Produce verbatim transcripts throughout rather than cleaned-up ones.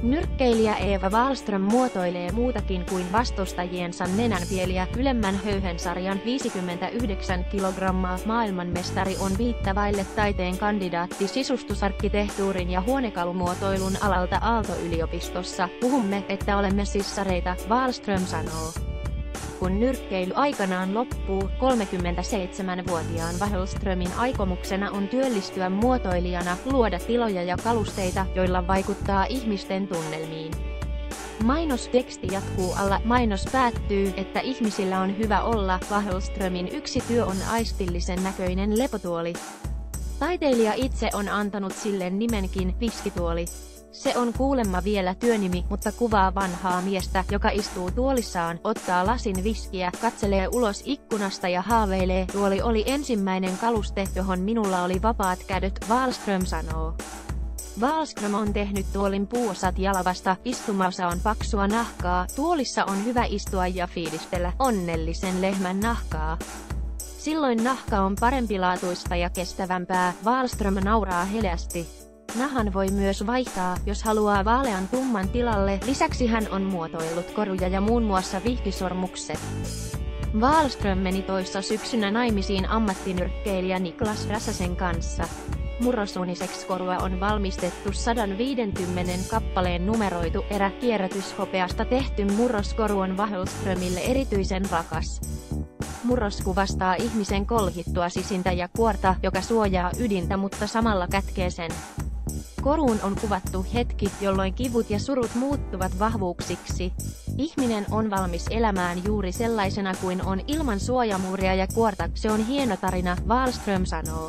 Nyrkkeilijä Eva Wahlström muotoilee muutakin kuin vastustajiensa nenänpieliä. Ylemmän höyhensarjan viisikymmentäyhdeksän kilogrammaa maailmanmestari on viittavaille taiteen kandidaatti sisustusarkkitehtuurin ja huonekalumuotoilun alalta Aalto-yliopistossa. Puhumme, että olemme sissareita, Wahlström sanoo. Kun nyrkkeily aikanaan loppuu, kolmekymmentäseitsemänvuotiaan Wahlströmin aikomuksena on työllistyä muotoilijana, luoda tiloja ja kalusteita, joilla vaikuttaa ihmisten tunnelmiin. Mainosteksti jatkuu alla. Mainos päättyy, että ihmisillä on hyvä olla. Wahlströmin yksi työ on aistillisen näköinen lepotuoli. Taiteilija itse on antanut sille nimenkin, viskituoli. Se on kuulemma vielä työnimi, mutta kuvaa vanhaa miestä, joka istuu tuolissaan, ottaa lasin viskiä, katselee ulos ikkunasta ja haaveilee. Tuoli oli ensimmäinen kaluste, johon minulla oli vapaat kädet, Wahlström sanoo. Wahlström on tehnyt tuolin puuosat jalavasta, istumaosa on paksua nahkaa, tuolissa on hyvä istua ja fiilistellä onnellisen lehmän nahkaa. Silloin nahka on parempilaatuista ja kestävämpää, Wahlström nauraa heleästi. Nahan voi myös vaihtaa, jos haluaa vaalean tumman tilalle. Lisäksi hän on muotoillut koruja ja muun muassa vihkisormukset. Wahlström meni toissa syksynä naimisiin ammattinyrkkeilijä Niklas Räsäsen kanssa. Murrosuniseksi korua on valmistettu sata viisikymmentä kappaleen numeroitu erä. Kierrätyshopeasta tehty murroskoru on Wahlströmille erityisen rakas. Murros kuvastaa ihmisen kolhittua sisintä ja kuorta, joka suojaa ydintä, mutta samalla kätkee sen. Koruun on kuvattu hetki, jolloin kivut ja surut muuttuvat vahvuuksiksi. Ihminen on valmis elämään juuri sellaisena kuin on, ilman suojamuuria ja kuorta. Se on hieno tarina, Wahlström sanoo.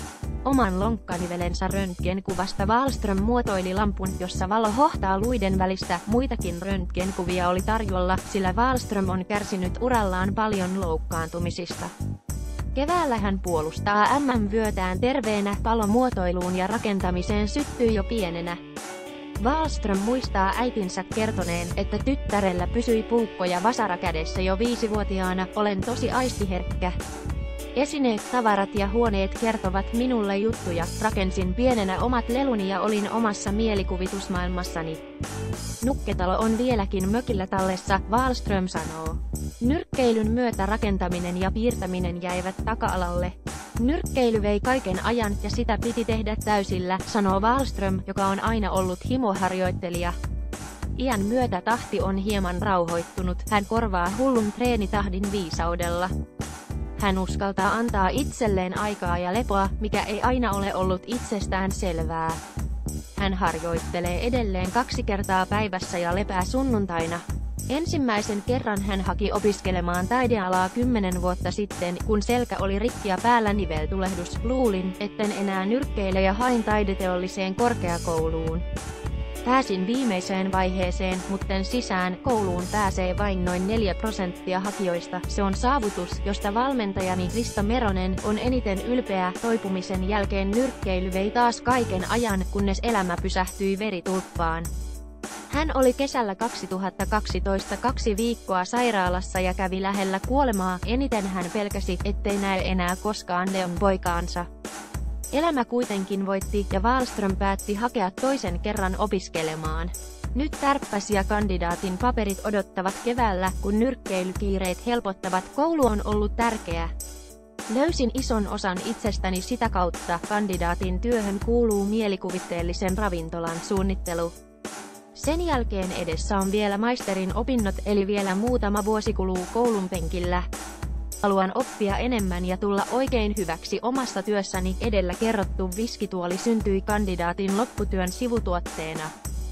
Oman lonkkanivelensä röntgenkuvasta Wahlström muotoili lampun, jossa valo hohtaa luiden välistä. Muitakin röntgenkuvia oli tarjolla, sillä Wahlström on kärsinyt urallaan paljon loukkaantumisista. Keväällä hän puolustaa M M-vyötään terveenä. Palomuotoiluun ja rakentamiseen syttyi jo pienenä. Wahlström muistaa äitinsä kertoneen, että tyttärellä pysyi puukko ja vasara kädessä jo viisivuotiaana. Olen tosi aistiherkkä. Esineet, tavarat ja huoneet kertovat minulle juttuja. Rakensin pienenä omat leluni ja olin omassa mielikuvitusmaailmassani. Nukketalo on vieläkin mökillä tallessa, Wahlström sanoo. Nyrkkeilyn myötä rakentaminen ja piirtäminen jäivät taka-alalle. Nyrkkeily vei kaiken ajan ja sitä piti tehdä täysillä, sanoo Wahlström, joka on aina ollut himoharjoittelija. Iän myötä tahti on hieman rauhoittunut, hän korvaa hullun treenitahdin viisaudella. Hän uskaltaa antaa itselleen aikaa ja lepoa, mikä ei aina ole ollut itsestään selvää. Hän harjoittelee edelleen kaksi kertaa päivässä ja lepää sunnuntaina. Ensimmäisen kerran hän haki opiskelemaan taidealaa kymmenen vuotta sitten, kun selkä oli rikki ja päällä niveltulehdus. Luulin, etten enää nyrkkeile ja hain taideteolliseen korkeakouluun. Pääsin viimeiseen vaiheeseen, mutten sisään. Kouluun pääsee vain noin neljä prosenttia hakijoista. Se on saavutus, josta valmentajani Risto Meronen on eniten ylpeä. Toipumisen jälkeen nyrkkeily vei taas kaiken ajan, kunnes elämä pysähtyi veritulppaan. Hän oli kesällä kaksituhattakaksitoista kaksi viikkoa sairaalassa ja kävi lähellä kuolemaa. Eniten hän pelkäsi, ettei näe enää koskaan Leon poikaansa. Elämä kuitenkin voitti ja Wahlström päätti hakea toisen kerran opiskelemaan. Nyt tärppäs ja kandidaatin paperit odottavat keväällä, kun nyrkkeilykiireet helpottavat. Koulu on ollut tärkeä. Löysin ison osan itsestäni sitä kautta. Kandidaatin työhön kuuluu mielikuvitteellisen ravintolan suunnittelu. Sen jälkeen edessä on vielä maisterin opinnot, eli vielä muutama vuosi kuluu koulun penkillä. Haluan oppia enemmän ja tulla oikein hyväksi omassa työssäni. Edellä kerrottu viskituoli syntyi kandidaatin lopputyön sivutuotteena.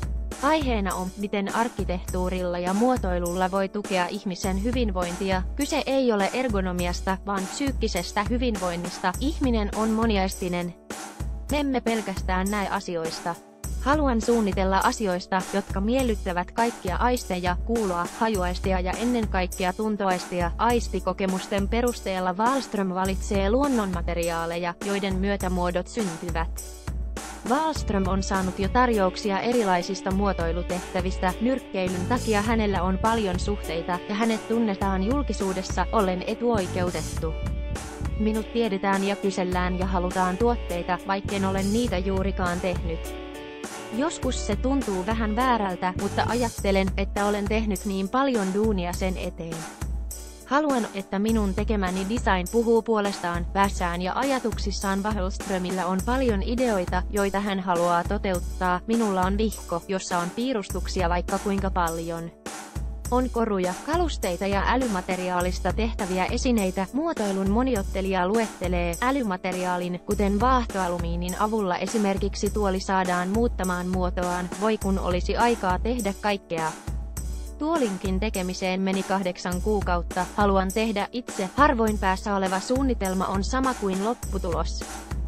Aiheena on, miten arkkitehtuurilla ja muotoilulla voi tukea ihmisen hyvinvointia. Kyse ei ole ergonomiasta, vaan psyykkisestä hyvinvoinnista. Ihminen on moniaistinen. Me emme pelkästään näe asioista. Haluan suunnitella asioista, jotka miellyttävät kaikkia aisteja, kuuloa, hajuaistia ja ennen kaikkea tuntoaistia. Aistikokemusten perusteella Wahlström valitsee luonnonmateriaaleja, joiden myötä muodot syntyvät. Wahlström on saanut jo tarjouksia erilaisista muotoilutehtävistä. Nyrkkeilyn takia hänellä on paljon suhteita, ja hänet tunnetaan julkisuudessa, ollen etuoikeutettu. Minut tiedetään ja kysellään ja halutaan tuotteita, vaikken ole niitä juurikaan tehnyt. Joskus se tuntuu vähän väärältä, mutta ajattelen, että olen tehnyt niin paljon duunia sen eteen. Haluan, että minun tekemäni design puhuu puolestaan, päässään ja ajatuksissaan. Wahlströmillä on paljon ideoita, joita hän haluaa toteuttaa. Minulla on vihko, jossa on piirustuksia vaikka kuinka paljon. On koruja, kalusteita ja älymateriaalista tehtäviä esineitä. Muotoilun moniottelija luettelee älymateriaalin, kuten vaahtoalumiinin avulla esimerkiksi tuoli saadaan muuttamaan muotoaan. Voi kun olisi aikaa tehdä kaikkea. Tuolinkin tekemiseen meni kahdeksan kuukautta. Haluan tehdä itse. Harvoin päässä oleva suunnitelma on sama kuin lopputulos.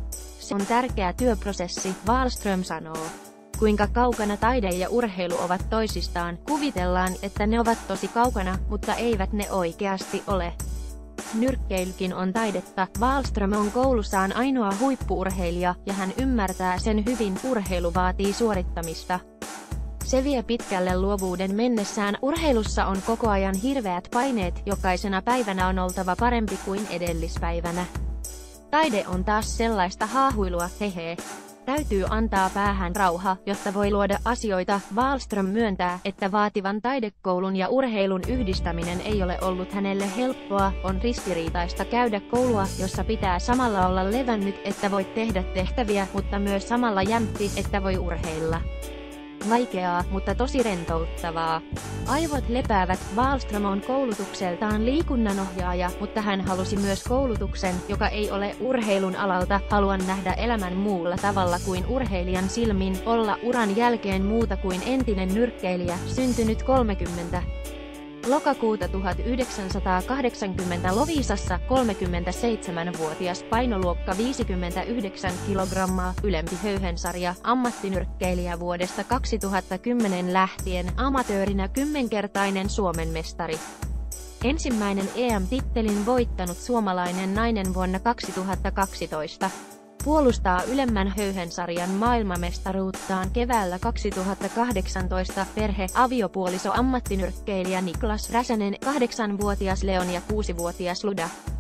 Se on tärkeä työprosessi, Wahlström sanoo. Kuinka kaukana taide ja urheilu ovat toisistaan, kuvitellaan, että ne ovat tosi kaukana, mutta eivät ne oikeasti ole. Nyrkkeilykin on taidetta. Wahlström on koulussaan ainoa huippu-urheilija, ja hän ymmärtää sen hyvin. Urheilu vaatii suorittamista. Se vie pitkälle luovuuden mennessään. Urheilussa on koko ajan hirveät paineet, jokaisena päivänä on oltava parempi kuin edellispäivänä. Taide on taas sellaista haahuilua, hehe. Täytyy antaa päähän rauha, jotta voi luoda asioita. Wahlström myöntää, että vaativan taidekoulun ja urheilun yhdistäminen ei ole ollut hänelle helppoa. On ristiriitaista käydä koulua, jossa pitää samalla olla levännyt, että voi tehdä tehtäviä, mutta myös samalla jämpti, että voi urheilla. Vaikeaa, mutta tosi rentouttavaa. Aivot lepäävät. Wahlström on koulutukseltaan liikunnanohjaaja, mutta hän halusi myös koulutuksen, joka ei ole urheilun alalta. Haluan nähdä elämän muulla tavalla kuin urheilijan silmin, olla uran jälkeen muuta kuin entinen nyrkkeilijä, syntynyt kolmekymmentä lokakuuta tuhatyhdeksänsataakahdeksankymmentä Loviisassa, kolmekymmentäseitsemänvuotias, painoluokka viisikymmentäyhdeksän kilogrammaa, ylempi höyhensarja, ammattinyrkkeilijä vuodesta kaksituhattakymmenen lähtien, amatöörinä kymmenkertainen Suomen mestari. Ensimmäinen E M-tittelin voittanut suomalainen nainen vuonna kaksituhattakaksitoista. Puolustaa ylemmän höyhensarjan maailmanmestaruuttaan keväällä kaksituhattakahdeksantoista. Perhe, aviopuoliso ammattinyrkkeilijä Niklas Räsänen, kahdeksanvuotias Leon ja kuusivuotias Luda.